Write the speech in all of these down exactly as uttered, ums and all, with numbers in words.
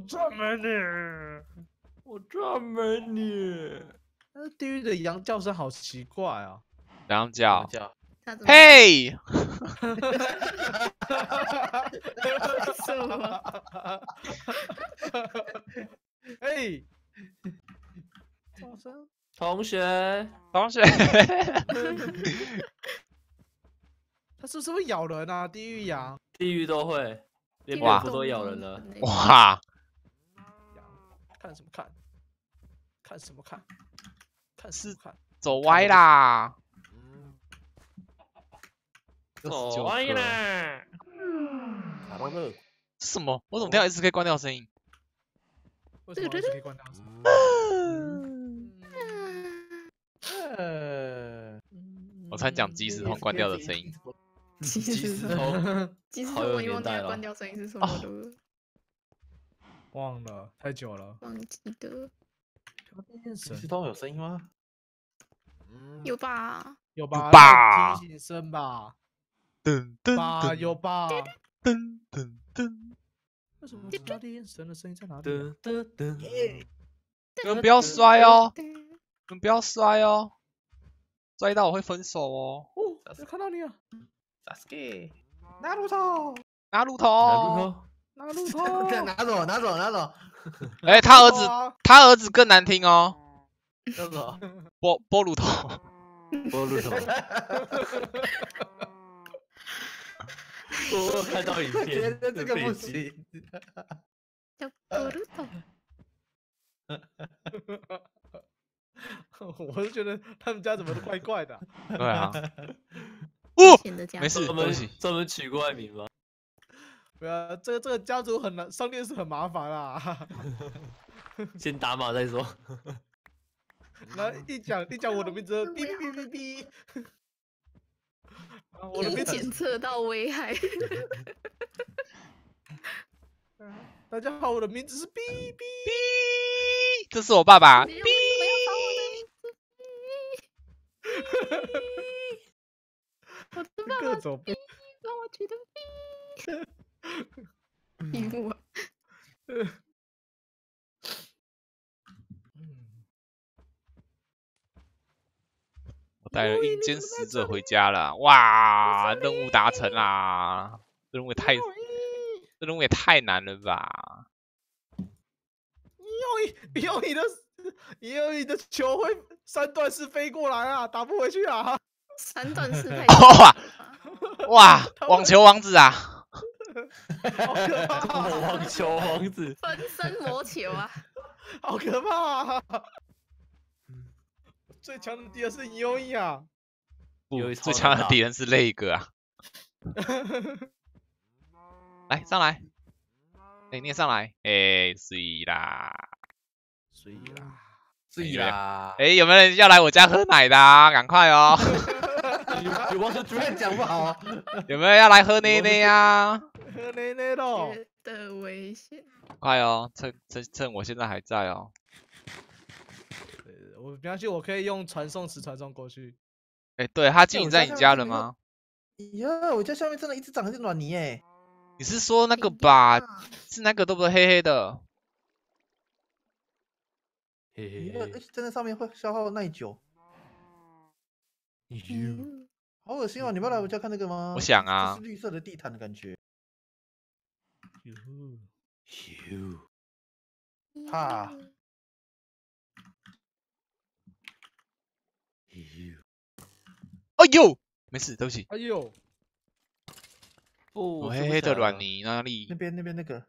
专门你， 我专门你。 那地狱的羊叫声好奇怪啊！ 羊叫， 叫， 嘿， 什么？ 嘿，叫声， 同学， 同学， 它是不是会咬人啊？地狱羊， 地狱都会，连哇蝙蝠都咬人了。 哇， 羊，看什么看？看什么看？看什么看？ 走歪啦！ 走歪啦！ 打到乐， 什么？我怎么听到 S 可以关掉声音？ 为什么 S 可以关掉声？呃， 我才讲即时通关掉的声音。 即即时时通， 即时好有通我已经忘记年代了它关掉声音是什么了， 忘了，太久了。 忘记的。 即时通有声音吗？ 有吧？ 有吧？ 吧提醒声吧？ 噔噔吧，有吧？ 噔噔噔， 为什么知道电神的声音在哪里啊？ 噔噔噔， 你们不要摔哦！ 对你们不要摔哦！摔到我会分手哦！ 哦，我看到你了， Sasuke， 拿路头， 拿鹿拿头， 鹿头， 拿路头， 拿走拿走拿走， 哎，他儿子， 子， 他儿子更难听哦， 拿走， 波波鲁头， 波鹿头。我有看到影觉片， 得这个不背景。 行。 叫波鲁头。 我是觉得他们家怎么都怪怪的啊。 对啊，哦， 显得家没事， 专门对不起， 专门取怪名吗？ 对啊，这个这个家族很难，上电视很麻烦啦。 先打码再说。 然后一讲一讲我的名字，哔哔哔哔哔。啊我的名字， 检测到危害。 大家好，我的名字是哔哔。 哔，这是我爸爸， 你为什么要把我的名字？我的爸爸各种哔。 帮我取的哔。题目啊， 我带了阴间使者回家了，哇，任务达成啦！这任务也太，这任务也太难了吧！ 以后你的以后你的球会三段式飞过来啊，打不回去啊！ 三段式太哇哇，网球王子啊！ 好可怕啊， 网球王子， 分身魔球啊！ 好可怕啊！最强的敌人是尤伊啊！ 不有一， 最超难打强的敌人是那个啊！来上来，哎，你也上来，哎，是啦， 所以啦， 是啦， 哎，有没有人要来我家喝奶的啊？赶快哦！ 有王者主突然讲不好， 有没有要来喝奶奶啊？ 喝奶奶咯！ 觉得危险。 快哦，趁趁趁我现在还在哦。 呃我没关系，我可以用传送词传送过去。 哎，对，他经营在你家了吗？ 呀，我家下面真的一直长一只卵泥耶， 你是说那个吧？是那个对不对？黑黑的。 嘿嘿呀，而嘿且真的上面会消耗耐久， 嗯好恶心哦！你们要来我家看那个吗？ 我想啊这是绿色的地毯的感觉， 咻， 怕咻， 哎呦，没事，对不起。 哎呦， 不， 我黑黑的软泥哪里那？边那边那个。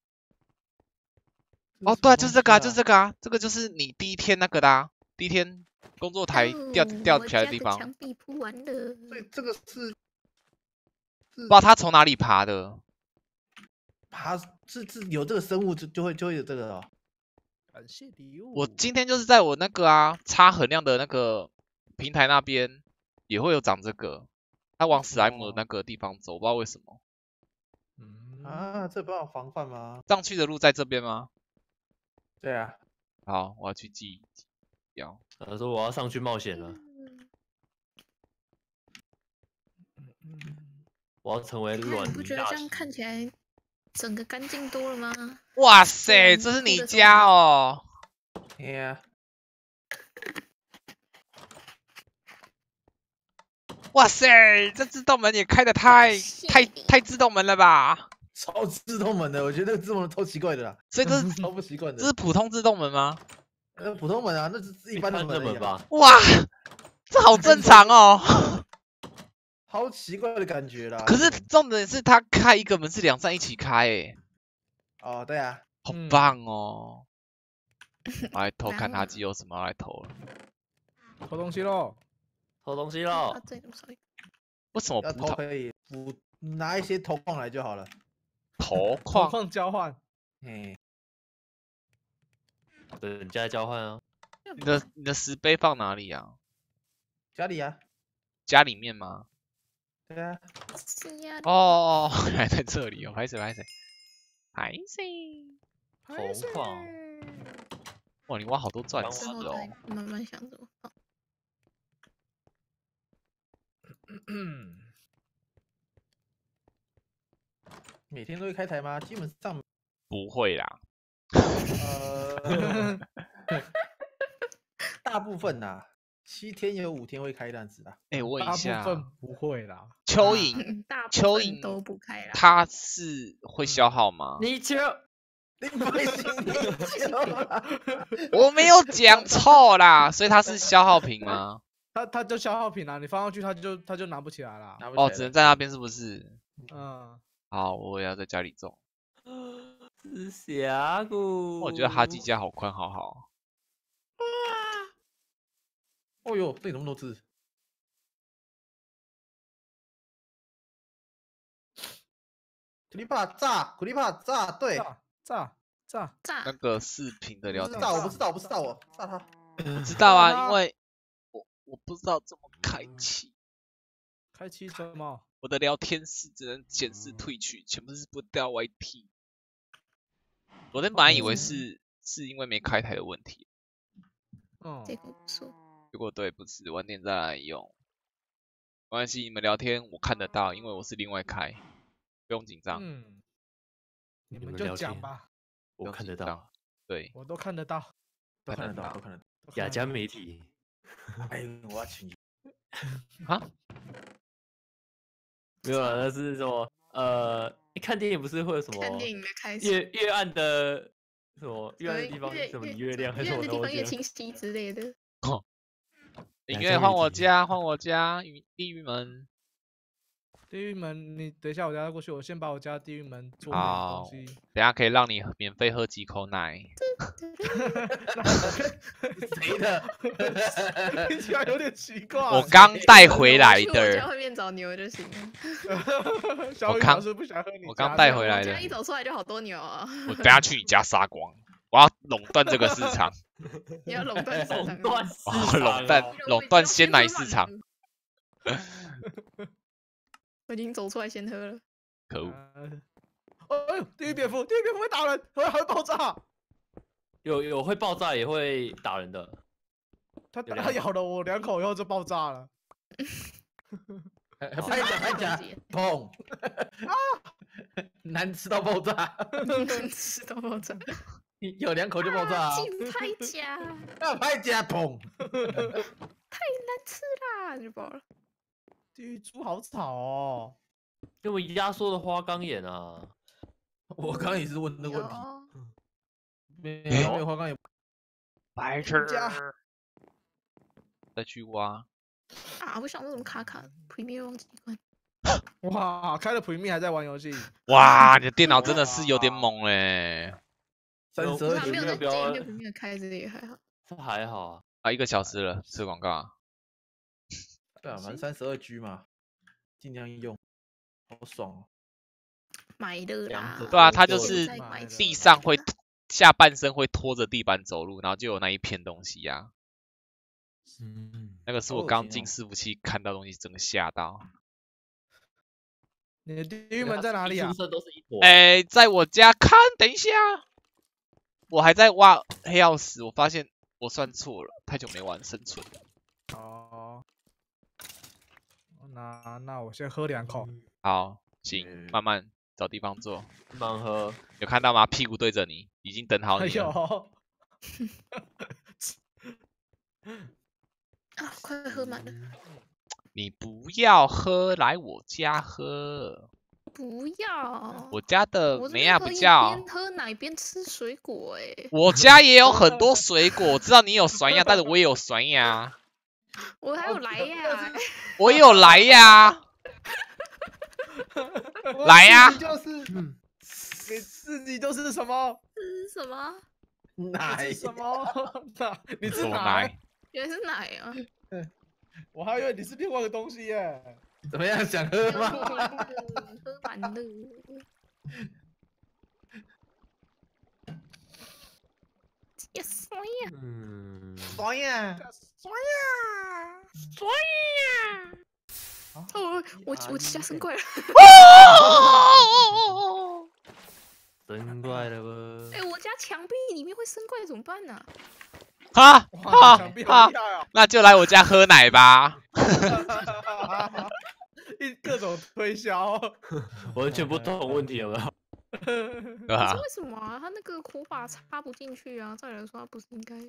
哦，对啊，就是这个啊，就是这个啊，这个就是你第一天那个的啊，第一天工作台吊哦吊我家起来的地方， 墙壁铺完了。 所以这个是不知道他从哪里爬的。 爬是是有这个生物就就会就会有这个哦。 感谢礼物。 我今天就是在我那个啊插很亮的那个平台那边也会有长这个，它往史莱姆的那个地方走，不知道为什么。 嗯啊，这不要防范吗？ 上去的路在这边吗？ 对啊， 好，我要去记掉。 他说我要上去冒险了， 嗯我要成为你看， 软你不觉得这样泥大师。 看起来整个干净多了吗？ 哇塞，这是你家哦！ 哎呀， 哇塞，这自动门也开的太太太自动门了吧？ 超自动门的，我觉得那个自动门超奇怪的啦， 所以这是超不习惯的。 这是普通自动门吗？ 呃普通门啊，那是一般的一般的门而已啊， 门吧。 哇，这好正常哦。 好奇怪的感觉啦。 可是重点是他开一个门是两扇一起开诶， 哦，对啊， 好嗯棒哦！我来偷看他机有什么要来偷了。 偷东西喽！ 偷东西啊喽！， 这怎么少一个？ 为什么要葡萄偷可以补拿一些头矿来就好了。 头矿矿？ 矿交换， 嘿， 等价交换啊。 你的你的石碑放哪里啊？ 家里啊， 家里面吗？ 对啊， 是呀， 哦，原来在这里哦，拍谁拍谁拍谁？ 铜矿， 哇，你挖好多钻刚石之后哦！ 再慢慢想怎么放。 每天都会开台吗？基本上， 不会啦， 呃，大部分呐，七天有五天会开这样子的。 哎，我问大部一下， 分不会啦。 蚯蚓大部蚯蚓分都不开啦。 它是会消耗吗？ 你球， 你不会心里就啦我没有讲错啦，所以它是消耗品吗？ 它它就消耗品啦，你放上去它就它就拿不起来啦。 哦， 拿不起来只能在那边是不是？ 嗯， 好，我也要在家里种。 是峡谷。 我觉得哈基家好宽好好。 哦呦，这里那么多只，苦力怕炸，苦力怕炸，对， 炸炸炸， 炸那个视频的聊天我不知道，我不知道，我不知道，我炸他。 我知道啊， 炸它因为我我不知道怎么开启开启什么？ 我的聊天室，只能显示退去，全部是不掉 Y T。昨天本来以为是是因为没开台的问题， 嗯， 这个不错。 结果对，不是，晚点再来用。没关系，你们聊天我看得到，因为我是另外开，不用紧张。 嗯，你你们就们聊天讲吧， 不我看得到。 用紧张。对， 我都看得到。 都看得到， 看得到都看得到。 雅加都看得到媒体， 哎，我要请你。 啊， 没有啊，那是什么？呃，一看电影不是会有什么看电影的开始， 越越暗的什么越暗的越地方什么越越月亮还是越暗的地方越什么东西？ 清晰之类的。 音乐换我家，换我家，地地狱门。 地狱门，你等一下我家过去，我先把我家地狱门做点好东西。 等下可以让你免费喝几口奶。 谁的？ 听起来有点奇怪。 我刚带回来去我家的， 外面找牛就行了。 小雨我刚老师不想喝你我刚家的带回来的我家一走出来就好多牛啊！ 我等下去你家杀光，我要垄断这个市场， 你要垄断市场， 垄断市我场要垄断哦垄断鲜奶市场。 我已经走出来先喝了。 可恶！ 呃哎呦，地狱蝙蝠，地狱蝙蝠会打人，会还会爆炸。 有有会爆炸也会打人的。 它有两它咬了我两口以后就爆炸了。 拍假拍假，砰！啊，难吃到爆炸， 吃到爆炸， 有两口就爆炸啊！ 竞拍家， 那拍假，砰！ 太难吃啦，就爆了。 地狱猪好吵哦。 因为压缩的花岗岩啊， 我刚刚也是问这个问题， 有没有没有花岗岩， 白痴家， 再去挖。 啊！我想说怎么卡卡，Premiere 忘记关。 哇，开了 Premiere 还在玩游戏。 哇，你的电脑真的是有点猛嘞！ 三十二不是啊，没有在不要建议就 Premiere 开，这个也还好。 这还好啊。 啊，一个小时了，吃广告啊。 对啊，反正三十二 G 嘛，尽量用，好爽哦。 买的啦。 对啊，它就就是再买地上会下半身会拖着地板走路，然后就有那一片东西呀、 嗯， 那个是我好恶心哦刚进伺服器看到东西，整个吓到。 你的地狱门在哪里啊宿？舍都是一坨。 哎、在我家看，等一下，我还在挖黑曜石，我发现我算错了，太久没玩生存了。 哦，那那我先喝两口。 好，行， 嗯慢慢找地方坐。 盲盒。 有看到吗？屁股对着你，已经等好哎你了。 呦， 啊，快喝满了。 你不要喝，来我家喝。 不要。 我家的我这梅亚边可以比较边，喝奶边吃水果哎。 我家也有很多水果，我知道你有酸呀，但是我也有酸呀， 我还有来呀。 我也有来呀，来呀我自己就是，你自己就是什么？ 这是什么？ 你奶是什么？奶？你是什么奶奶？？ 原来是奶啊！ 我还以为你是另外一个东西耶。 怎么样？想喝吗？ 喝完了。也酸呀， 嗯， 酸呀！ 酸呀！ 酸呀！哦，我我家生怪了。 真怪了吧？ 哎，我家墙壁里面会生怪怎么办呢？ 哈哇， 哈墙壁好哈厉，害啊！ 那就来我家喝奶吧。 一各种推销。 完全不同问题有没有？ 对吧？ 可是为什么啊？他那个火把插不进去啊？照理来说，他不是应该？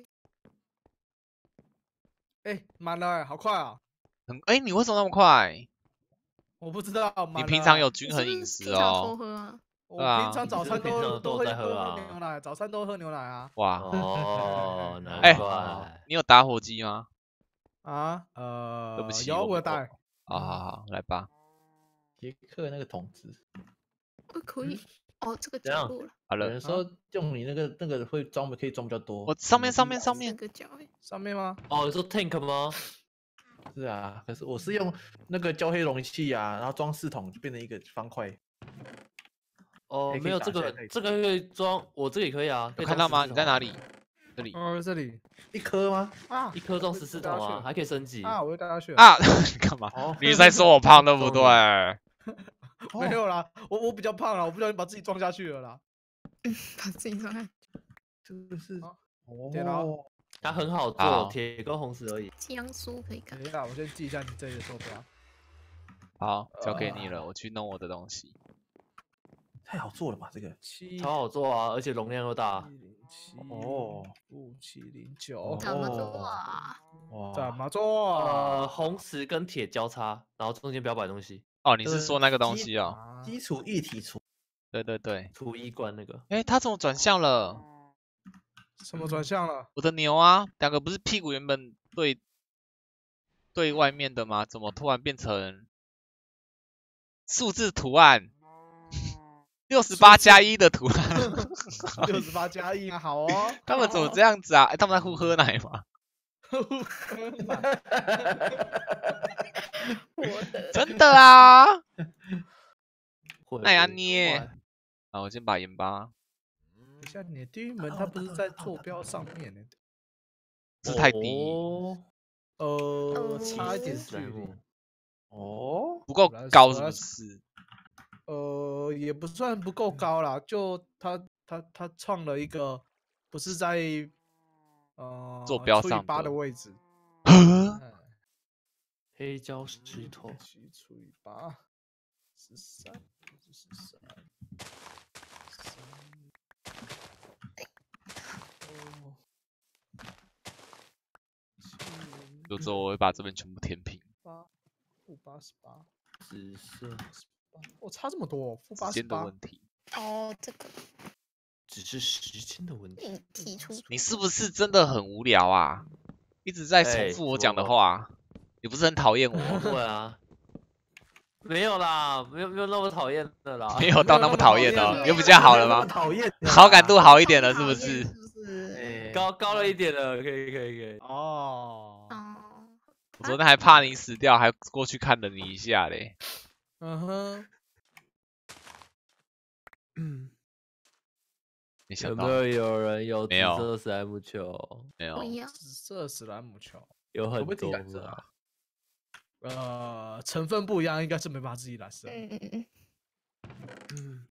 哎，满了欸，好快啊！ 很哎，你为什么那么快？ 我不知道，满你了平常有均你是不是衡饮食平常偷哦。 喝啊？ 我对啊平常早餐你是不是平常都都都会在喝啊喝牛奶，早餐都喝牛奶啊。 哇， 哦，难哎怪。 你有打火机吗？ 啊，呃， 对不起， 有我不我带。 好好好，来吧。 杰克那个桶子， 呃，可以。哦，这个怎样角落了， 好了有人，说用你那个那个会装可以装比较多。 我上面嗯上面上这面， 个角哎。 上面吗？ 哦，你说 tank 吗？ 是啊，可是我是用那个胶黑容器啊，然后装四桶就变成一个方块。 哦， 可以没有这打下来可以个这个可以装，我这个也可以啊。可以有看到吗？ 装十四桶啊？ 你在哪里？这里哦，这里一颗吗？ 啊， 一颗装我十四桶啊， 我掉下去了还可以升级。 啊，我又掉下去了。 啊？你干嘛？ 哦， 你是在说我胖对不对？ 没有啦，我我比较胖了，我不小心把自己撞下去了啦。 把自己装在这个是好点了哦， 它很好好做，铁跟红石而已。 江苏可以看等。一下，我先记一下你这里的坐标。 好，交给你了，我去弄我的东西。 太好做了吧？这个七超好做啊，而且容量又大。 七零七哦五七零九哦， 怎么做啊？ 怎哇， 么做？ 呃，红石跟铁交叉，然后中间不要摆东西， 哦，你是呃说那个东基西哦？ 啊基础一体除对对对。 出衣冠那个。 哎，它怎么转向了？ 什么转向了？ 我的牛啊，两个不是屁股原本对对外面的吗？怎么突然变成数字图案？六十八加一的图案， 六十八加一，好哦。 他们怎么这样子啊？哎，他们在互喝奶吗？ 我的真的啊！ 会那要不捏快啊，我先把盐巴， 等一下，你的地狱门它不是在坐标上面呢？ 字太低， 哦呃， 哦差一点距离史莱姆。 哦， 不够我来高是不我来是？ 呃，也不算不够高啦，就他他他创了一个不是在呃坐标除以上的八的位置。 呵嗯黑胶石头， 七除以八，十三，十三，三，哦，七零就之后我会把这边全部填平， 八，负八十八， 紫色， 哦，差这么多，负八时间的十八。 问题。 哦，这个只是时间的问题。 你提出你是不是真的很无聊啊？一直在重哎复我讲的怎么话，你不是很讨厌不我？ 会啊，没有啦，没有没有那么讨厌的啦。 没有到那么讨厌没有那么讨厌哦，有比较好了这么吗？ 讨厌的啊， 好感度好一点了，是不讨厌是？ 是不是？ 哎高高了一点了，可以可以可以。 哦， 哦， 我昨天还怕你死掉，还过去看了你一下嘞。 嗯哼， 嗯， 没想到有没有有人有紫没有色史莱姆球？ 没有我，要紫色史莱姆球， 有很可不可以自己多染色啊啦。 呃，成分不一样，应该是没办法自己染色。 嗯嗯嗯， 嗯，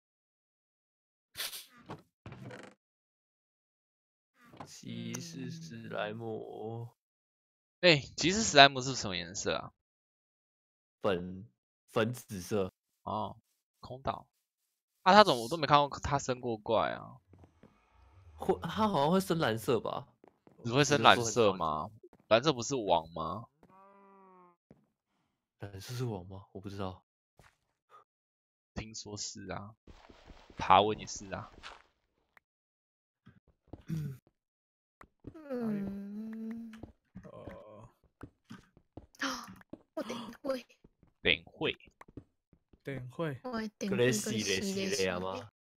骑士史莱姆哎，其实史莱姆是什么颜色啊？ 粉粉紫色， 哦，空岛。 啊，他怎么我都没看过他生过怪啊？ 会，它好像会深蓝色吧？ 只会生蓝色吗？蓝色不是网吗？ 蓝色是网吗？我不知道。 听说是啊，爬文也是啊。 嗯， 呃， 我定會， 等会等会， 我一定格會雷西嘞，西西嘞啊嘛。